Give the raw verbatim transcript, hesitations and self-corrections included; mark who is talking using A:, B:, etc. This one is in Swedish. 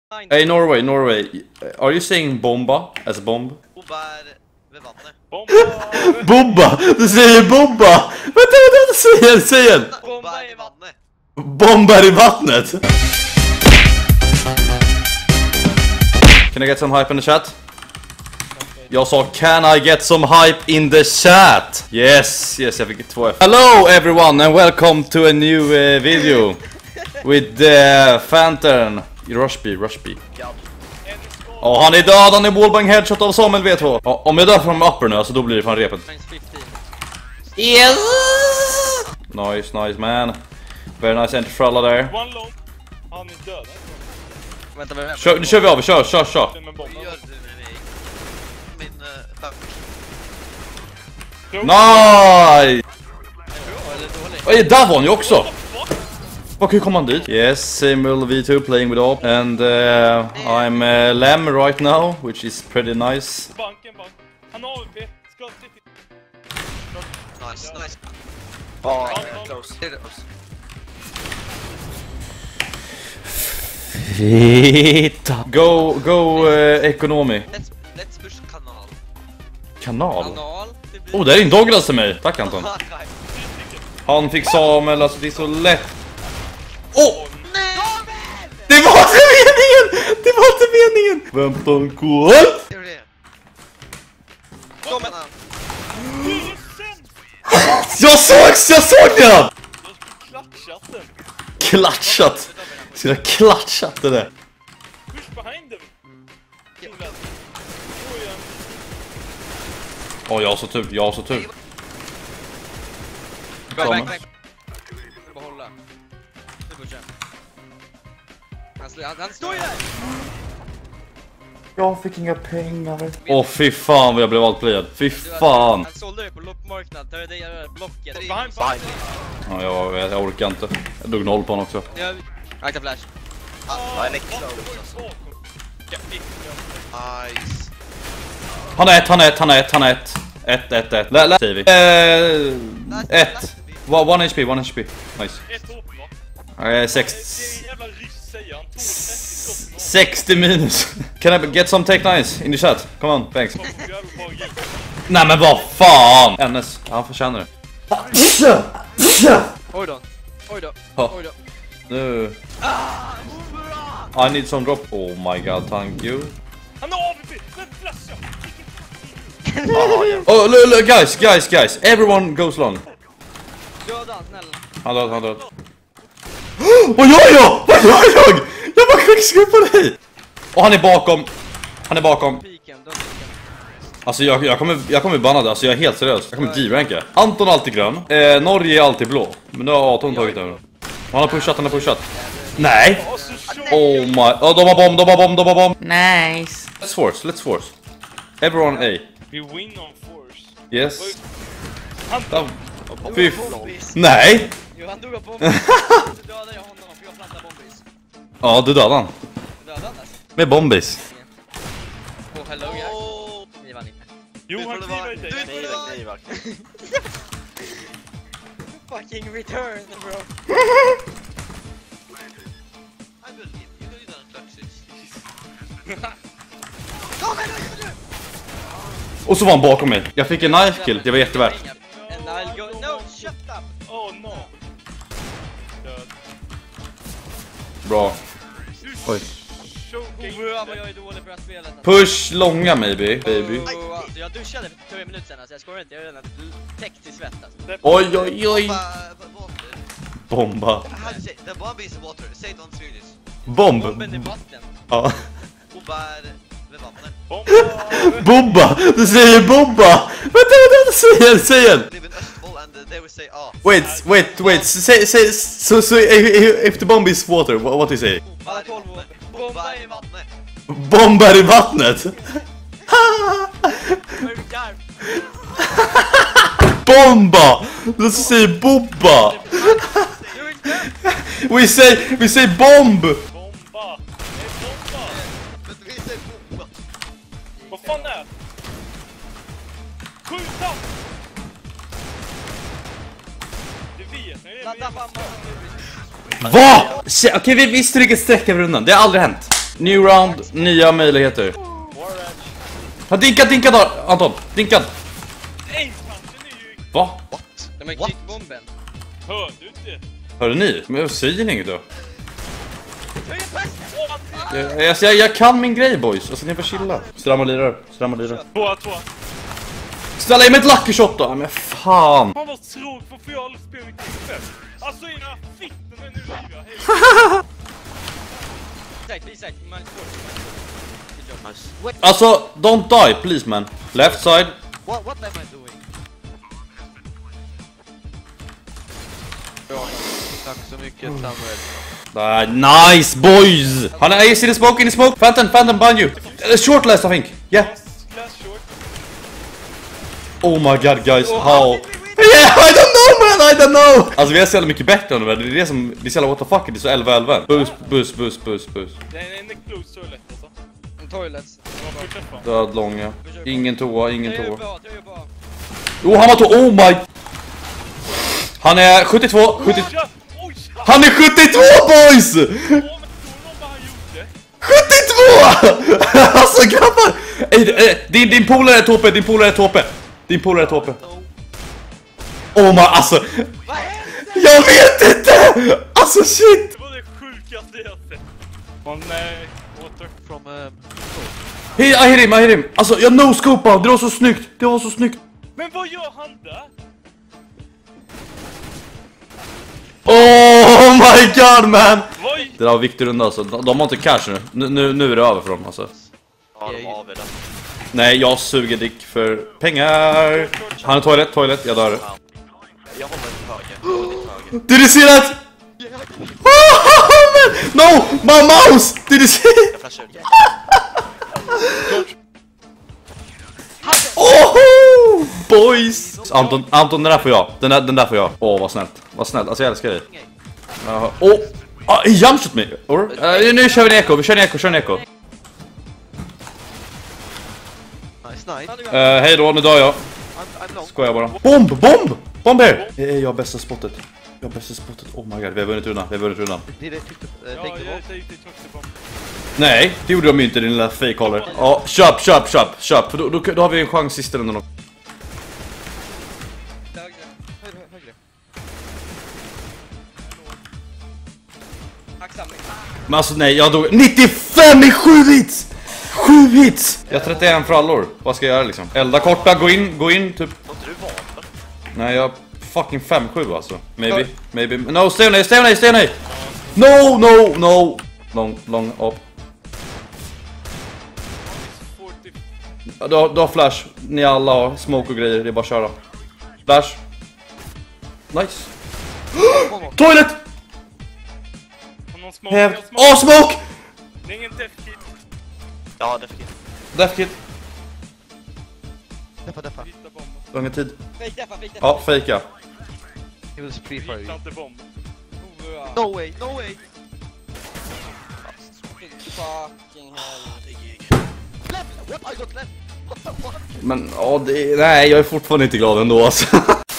A: Hey, Norway, Norway. Are you saying bomba as a bomb?
B: Bomba är vid vattnet.
C: Bomba!
A: Bomba! Du säger bomba! Vänta, vänta, säg igen, säg igen!
B: Bomba är i vattnet.
A: Bombar i vattnet! Can I get some hype in the chat? Jag sa can I get some hype in the chat? Yes, yes, jag fick två F. Hello everyone and welcome to a new uh, video with uh, Phantom Rushby, Rushby. Ja, oh, han är död, han är wallbang headshot av Samuel V två. Oh, om jag dör från upper nu, alltså då blir det fan repet. Yes! Nice, nice man. Very nice entry fralla där.
C: One long. Han är död.
B: Vänta, vänta.
A: Kör, nu kör vi av, kör, kör, kör.
B: Vad gör du med mig? Min uh, back.
A: Nej!
B: Bra eller dåligt?
A: Oj, där var han ju också! Vad kan komma han dit? Yes, Samuel V two playing with op. And uh, I'm uh, Lem right now, which is pretty nice.
C: Banken, bank. Han har A W P. Ska till.
B: Nice, nice.
C: Ja,
B: Close.
A: Fitta. Go, go uh, economy.
B: Let's, let's push kanal.
A: Kanal?
B: Kanal.
A: Oh, det är en Douglas till mig. Tack Anton. Han fick Samuel, alltså det är så lätt. Åh! Oh!
B: Nej!
A: Det var inte meningen! Det var inte meningen! Vänta en kod!
B: Det är det. Kom med han.
A: Jag såg, jag såg det!
C: Klatchatten.
A: Klatschat. Så jag klatschat det där.
C: Push behind them.
A: Åh, oh, jag har så tur, jag har så tur.
B: Back, back, back. Behålla. Nu pushar. Han, han står ju där!
A: Jag fick inga pengar. Åh, oh, fy fan vad jag blev outplayad. Fy fan.
B: Han sålde det på loppmarknad, tar det där blocket.
C: Behind, behind.
A: Ja, jag, jag, jag orkar inte. Jag dog noll på honom också.
B: Jag akta flash.
D: Ja, en extra.
B: Nice.
A: Han är ett, han är ett, han är ett, han är ett. Ett, ett, ett. Lä, lä, säger vi. Eh, ett. One H P, one H P. Nice.
C: Ett hopp, va?
A: Eh, sex.
C: Det är en jävla ryss, säger han.
A: sextio minus. Can I get some take nice in the chat? Come on, thanks. Nej men vad fan! N S, han förtjänar det.
B: Oj då. Oj då.
A: Ja.
B: Oj då.
A: Nu. I need some drop. Oh my god, thank you.
C: Han har A W P! Men flasha!
A: Oh, look, look, guys, guys, guys. Everyone goes long.
B: Döda han, snälla.
A: Han död, han död. Vad gör jag? Vad gör jag? Jag bara quickscoop på dig. Och han är bakom. Han är bakom.
B: Piken, död piken.
A: Alltså jag, jag kommer jag kommer bannad. Alltså jag är helt seriös. Jag kommer G-ranka. Anton är alltid grön. Eh, Norge är alltid blå. Men nu har Anton tagit över. Han har pushat, han har pushat. Nej. Oh my. Oh, de har bomb, de har bomb, de har bomb. Nice. Let's force, let's force. Everyone A.
C: We win on force.
A: Yes.
C: Han
A: Oh, fy. Nej.
B: Jo, han dog av bomben. Så dödade jag honom för jag plantade bombis.
A: Ja, du dödade han.
B: Dödade han alltså.
A: Med bombis.
B: Oh, hello guys. Ni vann inte.
C: Jo, han kliver inte.
D: Nej, verkligen.
B: Fucking return, bro. I believe you did not clutch it.
A: Och så var han bakom mig. Jag fick en knife kill, det var jättevärt.
B: And I'll go. No, shut up.
C: Oh no. Död.
A: Bra. Oj.
C: Choking.
B: Oh, vad jag är dålig på det här spelet.
A: Push långa maybe, baby.
B: Oh, alltså, jag duschade för tre minuter sedan, alltså jag skojar inte. Jag är redan täckt i svett alltså.
A: Oj, oj, oj. Bomba.
B: How to say? The bomb is water. Say it on Swedish.
A: Bomb.
B: Bomben är vatten.
A: Ja.
B: Bomba är vid vattnet.
C: Bomba.
A: Bomba! Du säger bomba! Vänta, vänta, säg igen, säg igen!
B: Live in Östboll and they will say ah.
A: Wait, wait, wait, say, say, so, so if, if the bomb is water, what, what do you say?
B: Alla tolv bomba i vattnet.
A: Bombar i vattnet! Bomba! Du säger bomba! We say, we say bomb!
C: Bomba. Det är bomba.
B: Men vi säger bomba.
C: Vad fan är? Skjuta! Det vet jag.
B: Ladda fan.
A: Va? Okej, okay, vi, vi stryker streck över rundan. Det har aldrig hänt. New round, nya möjligheter. Han dinkad, dinkad då, Anton. Dinkad.
C: Nej, tanken är ju...
A: Va?
B: De har
D: What?
B: kickt bomben.
C: Hör du inte?
A: Hörde ni? Men jag säger inget då.
B: Höj en pass!
A: Jag, jag, jag, jag kan min grej, boys. Alltså ni får chilla. Stramma lirar, stramma lirar.
C: Tvåa, tvåa.
A: Ställa in med ett lucky shot då. Men fan.
C: Fan vad tråkigt, varför jag aldrig spelar mitt spel? Alltså era fitten är nu liva. Hej.
B: Side, please side. Man
D: Nice.
A: Alltså, don't die, please man. Left side.
D: What, what am I doing? Tack så mycket, Samuel.
A: Uh, nice, boys. Han är is in the smoke, in the smoke. Phantom, Phantom behind you. Uh, short last, I think. Yeah.
C: Glass short.
A: Oh my god, guys. How? Yeah, I don't know, man. I don't know. Alltså, vi är så jävla mycket bättre än det. Det är det som... Det är så jävla what the fuck. Det är så elva elva. Boost, boost, boost, boost, boost.
C: Det är en close så lätt alltså.
B: En toilets.
C: Man får träffa.
A: Död långa. Ingen toa, ingen
B: Jag gör
A: toa.
B: bra, jag gör bra.
A: Oh, han var toa. Oh my. Han är sjuttiotvå. sjuttio...
C: Oj, oj,
A: Han är sjuttiotvå, boys!
C: åh, men tror någon vad han gjorde?
A: sjuttiotvå! Alltså grabbar! Ey, eh, din, din polare är toppe, din polare är toppe. Din polare är toppe. Oh my, alltså.
B: Vad hände?
A: Jag vet inte! Alltså shit!
C: Det var det sjukaste jag sett. Från eh, water.
D: From, um,
A: Hey, I hit him, I hit him. Alltså jag no-scopade, det var så snyggt. Det var så snyggt.
C: Men vad gör han där?
A: Oh my god man!
C: Oj!
A: Det där var viktig runda alltså. De, de har inte cash nu. Nu, nu. Nu är det över för dem alltså.
D: ja, de har den.
A: Nej, jag suger dick för pengar. Han är toilet, toilet, jag dör.
D: Jag håller lite höger. Jag håller lite höger.
A: Did you see that? Oh, man. No, my mouse! Did you see?
D: Jag flashar ut.
A: Oh, boys! Anton, Anton, den där får jag. Den där, den där får jag. Åh, oh, vad snällt. Vad snällt. Alltså jag älskar dig. Jaha. Åh! Oh. Ah, he jumpshot me! Or? Uh, nu kör vi en eko, vi kör en eko, kör en eko.
D: Nice, nice.
A: Uh, hej då, nu dör jag.
D: I'm, I'm long.
A: Skojar bara. Bomb, bomb! Bomb här! Hey, jag har bästa spottet. Jag har bästa spottet. Oh my god, vi har vunnit rundan. Vi har vunnit rundan.
D: Did it, uh,
C: Ja,
D: take the
C: jag
D: ball?
C: tänkte jag tog det på.
A: Nej, det gjorde de ju inte, din lilla fake-håller. Ja, köp, köp, köp, köp. För då, då, då har vi en chans sista rundan också.
B: Högre. Högre, högre. Tacksamling.
A: Men alltså nej, jag dog nittiofem i sju hits! sju hits! Jag har trettioen för allor. Vad ska jag göra liksom? Elda korta, gå in, gå in, typ.
D: Har inte du vapen?
A: Nej, jag har fucking fem sju alltså. Maybe, maybe. No, stay on A, stay on A, stay on A! No, no, no! Long, long up.
C: fyrtio.
A: Du har, du har flash. Ni alla har smoke och grejer, det är bara att köra. Flash. Nice. Toilet!
C: Har någon smoke?
A: Have...
C: Jag har
A: Oh,
C: smoke.
A: smoke!
C: Det är ingen death kit.
D: Ja, definitivt.
A: Death kit.
D: Deffa, deffa.
C: Hitta bomben.
A: Långa tid.
B: Fake deffa, fake deffa.
A: Ja, fejka.
D: He was free for
C: Hitta
D: you.
C: inte bomb.
B: Oh,
D: No way, no way!
B: fucking hell.
D: Left! What? I got left! What the fuck?
A: Men, ja, det, nej, jag är fortfarande inte glad ändå alltså.